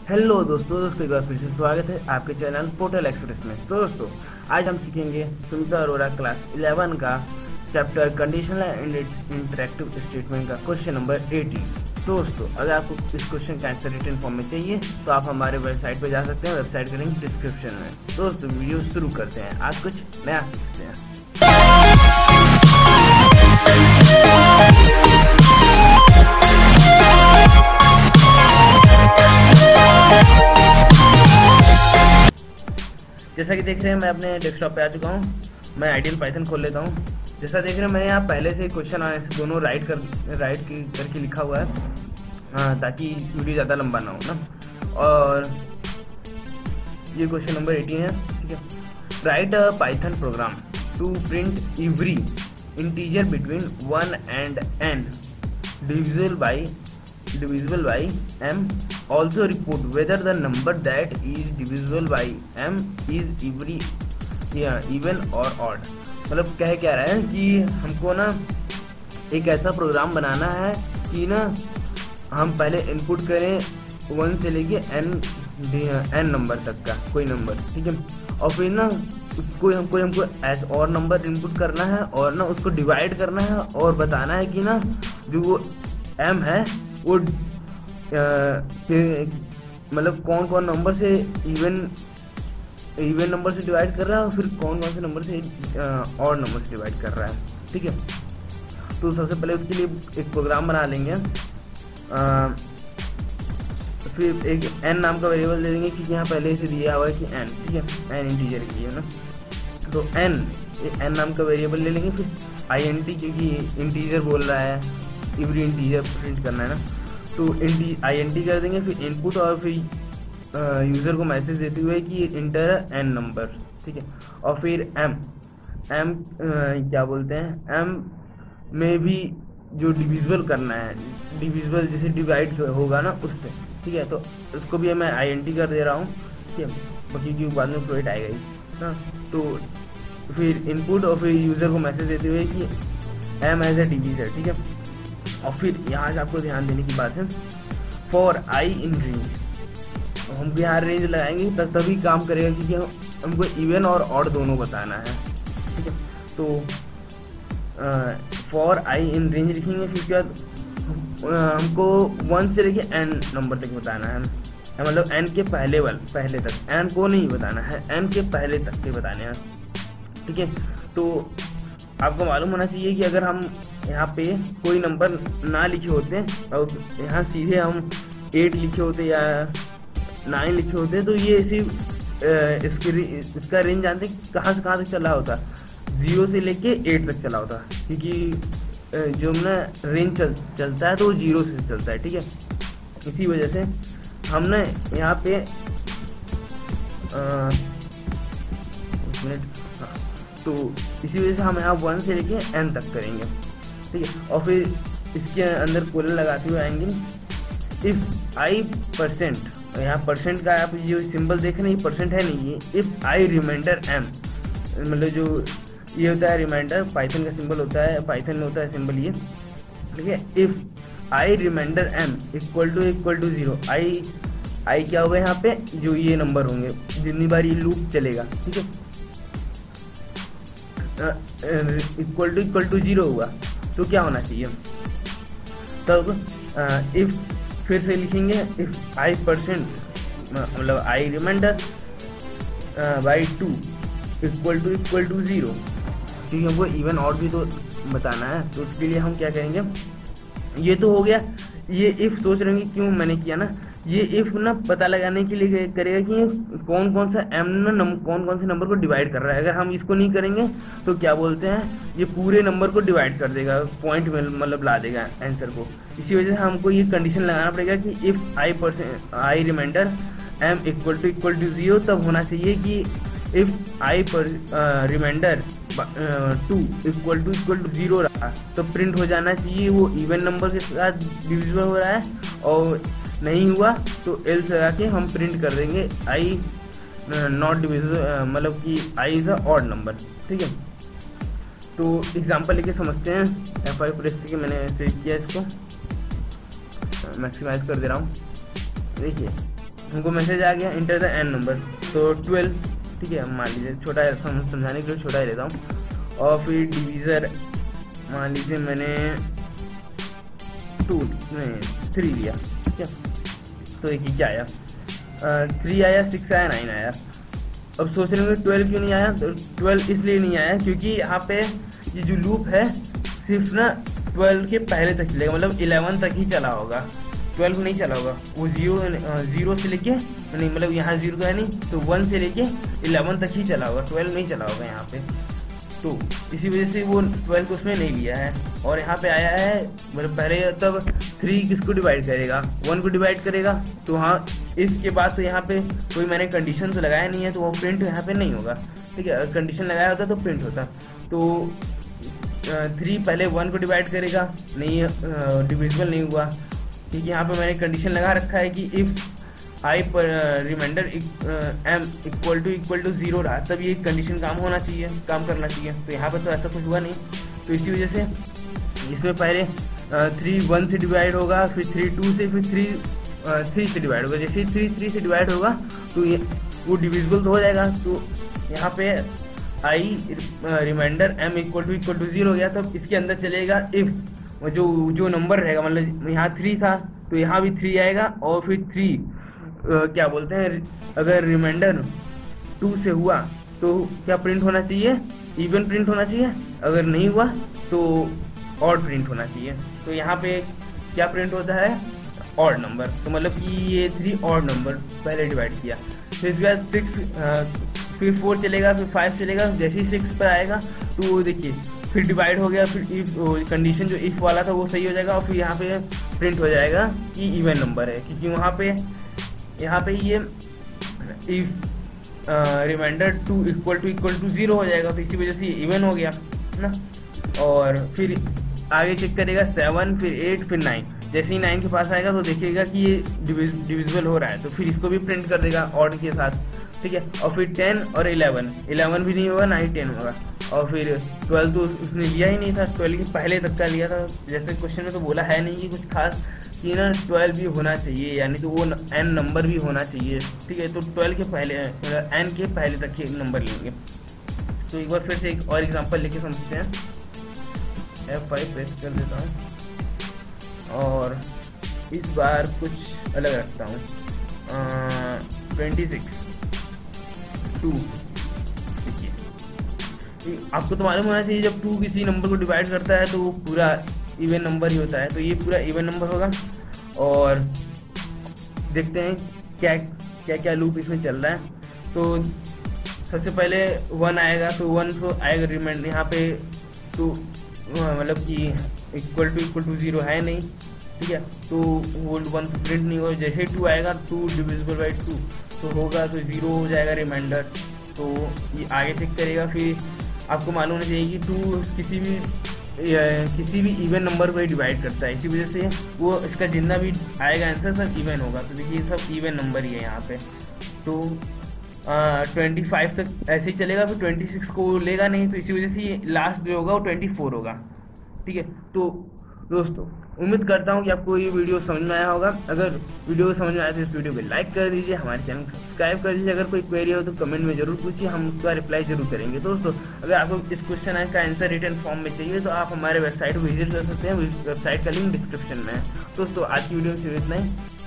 Hello दोस्तों एक बार फिर से स्वागत है आपके चैनल पोर्टल एक्सप्रेस में। तो दोस्तों आज हम सीखेंगे सुमिता अरोरा क्लास 11 का chapter conditional and interactive statement का क्वेश्चन नंबर 18। तो दोस्तों अगर आपको इस क्वेश्चन का आंसर रिटन फॉर्म में चाहिए तो आप हमारे वेबसाइट पर जा सकते हैं। वेबसाइट का लिंक डिस्क्रिप्शन में। तो दोस्तों वीडियो शुरू करते हैं। आज कुछ नया सीखते हैं। जैसा कि देख रहे हैं मैं अपने डेस्कटॉप पे आ चुका हूँ। मैं आइडियल पाइथन खोल लेता हूँ। जैसा देख रहे हैं मैंने यहाँ पहले से क्वेश्चन दोनों राइट करके लिखा हुआ है, ताकि वीडियो ज़्यादा लंबा ना हो ना। और ये क्वेश्चन नंबर 18 है, ठीक है। Write a Python program to print every integer between 1 and n divisible by m. Also report whether the number that is divisible by m is even or odd. मतलब क्या रहा है कि हमको ना एक ऐसा प्रोग्राम बनाना है कि ना हम पहले इनपुट करें 1 से लेके n नंबर तक का कोई नंबर, ठीक है। और फिर ना उसको हमको ऐसा और नंबर इनपुट करना है और ना उसको डिवाइड करना है और बताना है कि ना जो वो m है वो मतलब कौन कौन नंबर से इवन नंबर से डिवाइड कर रहा है और फिर कौन कौन से नंबर से और नंबर से डिवाइड कर रहा है, ठीक है। तो सबसे पहले उसके लिए एक प्रोग्राम बना लेंगे। फिर एक n नाम का वेरिएबल ले लेंगे क्योंकि यहाँ पहले से दिया हुआ है कि n, ठीक है, n इंटीजर के लिए ना। तो n नाम का वेरिएबल ले लेंगे। फिर int क्योंकि इंटीजर बोल रहा है, एवरी इंटीजर प्रिंट करना है ना, तो int कर देंगे। फिर इनपुट और फिर यूज़र को मैसेज देते हुए कि इंटर n नंबर, ठीक है। और फिर m क्या बोलते हैं, m में भी जो डिविजिबल करना है, डिविजिबल जैसे डिवाइड होगा ना उससे, ठीक है। तो उसको भी मैं int कर दे रहा हूँ, ठीक है, बाकी की बाद में प्रोवाइड आएगा ही ना। तो फिर इनपुट और फिर यूज़र को मैसेज देते हुए कि m एज ए डिविजर, ठीक है। और फिर यहाँ से आपको ध्यान देने की बात है, फॉर आई इन रेंज, हम यहाँ रेंज लगाएंगे तभी काम करेगा क्योंकि हमको इवन और ऑड दोनों बताना है, ठीक है। तो फॉर आई इन रेंज लिखेंगे। फिर क्या हमको 1 से लेके n नंबर तक बताना है, मतलब n के पहले तक, n को नहीं बताना है, n के पहले तक के बताने हैं, ठीक है। तो आपको मालूम होना चाहिए कि अगर हम यहाँ पे कोई नंबर ना लिखे होते और यहाँ सीधे हम 8 लिखे होते या 9 लिखे होते तो ये इसका रेंज जानते कहाँ से कहाँ तक चला होता, 0 से लेके 8 तक चला होता, क्योंकि जो ना रेंज चलता है तो वो 0 से चलता है, ठीक है। इसी वजह से हमने यहाँ पे तो इसी वजह से हम यहाँ 1 से लेके n तक करेंगे, ठीक है। और फिर इसके अंदर कोलन लगाते हुए आएंगे, इफ़ आई परसेंट, यहाँ परसेंट का आप जो सिंबल देख रहे हैं परसेंट है नहीं, ये इफ़ आई रिमाइंडर m, मतलब जो ये होता है रिमाइंडर, पाइथन का सिंबल होता है, पाइथन में होता है सिंबल ये, ठीक है। If i remainder m equal to 0, i क्या होगा यहाँ पे, जो ये नंबर होंगे जितनी बार ये लूप चलेगा, ठीक है, इक्वल टू 0 हुआ तो क्या होना चाहिए, तब इफ फिर से लिखेंगे इफ आई परसेंट, मतलब i remainder by 2 equal to 0, क्योंकि हमको इवन और भी तो बताना है। तो उसके लिए हम क्या करेंगे, ये तो हो गया। ये इफ सोच रहे हैं क्यों मैंने किया ना, ये इफ ना पता लगाने के लिए करेगा कि कौन कौन सा m ना कौन कौन से नंबर को डिवाइड कर रहा है। अगर हम इसको नहीं करेंगे तो क्या बोलते हैं, ये पूरे नंबर को डिवाइड कर देगा, पॉइंट में मतलब ला देगा आंसर को। इसी वजह से हमको ये कंडीशन लगाना पड़ेगा कि if i remainder m equal to 0, तब होना चाहिए कि if i remainder 2 equal to 0 रहा तो प्रिंट हो जाना चाहिए वो इवन नंबर के साथ डिविजिबल हो रहा है, और नहीं हुआ तो एल्स लगा के हम प्रिंट कर देंगे आई नॉट डिविजिबल, मतलब कि i is a odd number, ठीक है। तो एग्जांपल लेके समझते हैं। F5 प्रेस करके मैंने सेव किया, इसको मैक्सिमाइज कर दे रहा हूँ। देखिए हमको मैसेज आ गया इंटर द एन नंबर, तो 12, ठीक है, मान लीजिए छोटा समझाने के लिए छोटा ही लेता हूँ। और फिर डिवीज़र मान लीजिए मैंने 3 लिया, ठीक है, तो एक ही क्या आया, 3 आया, 6 आया, 9 आया। अब सोच रहे होंगे 12 क्यों नहीं आया, तो 12 इसलिए नहीं आया क्योंकि यहाँ पे ये जो लूप है सिर्फ ना 12 के पहले तक चलेगा, मतलब 11 तक ही चला होगा, 12 नहीं चला होगा। वो 0 से लेके नहीं, मतलब यहाँ 0 तो है नहीं, तो 1 से लेके 11 तक ही चला होगा, 12 नहीं चला होगा यहाँ पे। तो इसी वजह से वो 12 को उसमें नहीं लिया है। और यहाँ पे आया है, मतलब पहले तब 3 किसको डिवाइड करेगा, 1 को डिवाइड करेगा। तो हाँ, इसके बाद तो यहाँ पे कोई मैंने कंडीशन तो लगाया नहीं है, तो वो प्रिंट यहाँ पे नहीं होगा, ठीक है। अगर कंडीशन लगाया होता तो प्रिंट होता। तो 3 पहले 1 को डिवाइड करेगा, नहीं डिविजिबल नहीं हुआ, ठीक है। यहाँ पे मैंने कंडीशन लगा रखा है कि इफ़ आई पर रिमाइंडर m इक्वल टू 0 रहा, तब ये कंडीशन काम करना चाहिए। तो यहाँ पर तो ऐसा कुछ हुआ नहीं, तो इसी वजह से इसमें पहले 3 1 से डिवाइड होगा, फिर 3 2 से, फिर 3 से डिवाइड होगा। जैसे 3 से डिवाइड होगा तो ये वो डिविजिबल तो हो जाएगा। तो यहाँ पे i remainder m equal to 0 हो गया, तब इसके अंदर चलेगा इफ़ जो नंबर रहेगा, मतलब यहाँ 3 था तो यहाँ भी 3 आएगा। और फिर 3 क्या बोलते हैं, अगर रिमाइंडर 2 से हुआ तो क्या प्रिंट होना चाहिए, इवन प्रिंट होना चाहिए। अगर नहीं हुआ तो ऑड प्रिंट होना चाहिए। तो यहाँ पे क्या प्रिंट होता है, ऑड नंबर। तो मतलब कि ये 3 ऑड नंबर पहले डिवाइड किया, फिर इसके बाद 6, फिर 4 चलेगा, फिर 5 चलेगा। जैसे ही 6 पर आएगा तो देखिए फिर डिवाइड हो गया, फिर इफ कंडीशन जो इफ़ वाला था वो सही हो जाएगा, और फिर यहाँ पे प्रिंट हो जाएगा कि इवन नंबर है, क्योंकि यहाँ पे ये इफ रिमाइंडर 2 इक्वल टू 0 हो जाएगा, तो इसी वजह से ये इवन हो गया ना। और फिर आगे चेक करेगा 7, फिर 8, फिर 9। जैसे ही 9 के पास आएगा तो देखिएगा कि ये डिविजिबल हो रहा है, तो फिर इसको भी प्रिंट कर देगा ऑड के साथ, ठीक है। और फिर 10 और 11 भी नहीं होगा, ना ही 10 होगा। और फिर 12 तो उसने लिया ही नहीं था, 12 के पहले तक का लिया था। जैसे क्वेश्चन में तो बोला है नहीं कि कुछ खास कि ना 12 भी होना चाहिए, यानी तो वो n नंबर भी होना चाहिए, ठीक है। तो 12 के पहले n के पहले तक के नंबर लेंगे। तो एक बार फिर से एक और एग्जांपल लेके समझते हैं। F5 प्रेस कर देता हूँ और इस बार कुछ अलग रखता हूँ, 26 2। आपको तो मालूम होना चाहिए जब 2 किसी नंबर को डिवाइड करता है तो वो पूरा इवन नंबर ही होता है, तो ये पूरा इवन नंबर होगा। और देखते हैं क्या क्या लूप इसमें चल रहा है। तो सबसे पहले 1 आएगा, तो 1 तो आएगा रिमाइंडर यहाँ पे, तो मतलब कि इक्वल टू 0 है नहीं, ठीक है। तो वो 1 तो प्रिंट नहीं होगा। जैसे 2 आएगा, 2 डिविजिबल बाई 2 तो होगा, तो 0 हो जाएगा रिमाइंडर। तो ये आगे चेक करेगा। फिर आपको मालूम होना चाहिए कि 2 किसी भी इवन नंबर को ही डिवाइड करता है, इसी वजह से वो इसका जितना भी आएगा आंसर सब इवन होगा। तो देखिए सब इवन नंबर ही है यहाँ पे। तो 25 तक ऐसे ही चलेगा, फिर 26 को लेगा नहीं, तो इसी वजह से ये लास्ट जो होगा वो 24 होगा, ठीक है। तो दोस्तों उम्मीद करता हूँ कि आपको ये वीडियो समझ में आया होगा। अगर वीडियो समझ में आया तो इस वीडियो को लाइक कर दीजिए, हमारे चैनल को सब्सक्राइब कर दीजिए। अगर कोई क्वेरी हो तो कमेंट में जरूर पूछिए, हम उसका रिप्लाई जरूर करेंगे। दोस्तों अगर आपको इस क्वेश्चन का आंसर रिटन फॉर्म में चाहिए तो आप हमारे वेबसाइट को विजिट कर सकते हैं, वेबसाइट का लिंक डिस्क्रिप्शन में है। दोस्तों आज की वीडियो में सिर्फ इतना ही।